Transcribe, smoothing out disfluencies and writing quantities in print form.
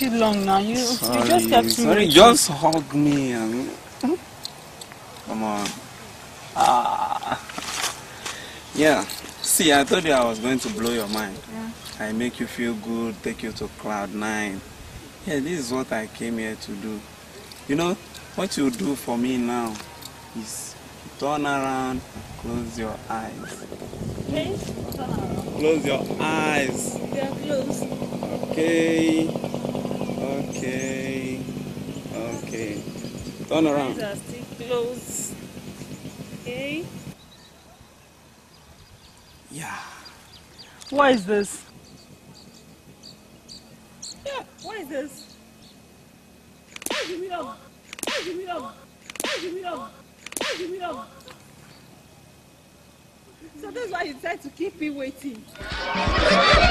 too long now. You just kept me sorry, waiting. just hug me and come on. Yeah. See, I told you I was going to blow your mind. Yeah. I make you feel good, take you to cloud 9. Yeah, this is what I came here to do. You know, what you do for me now is turn around, close your eyes. Okay? Turn around. Close your eyes. They are closed. Okay. Okay. Turn around. Eyes are still closed. Okay? Yeah. What is this? Yeah, what is this? Give me up. Give me up. Give me up. Give me up. So that's why you decided to keep me waiting.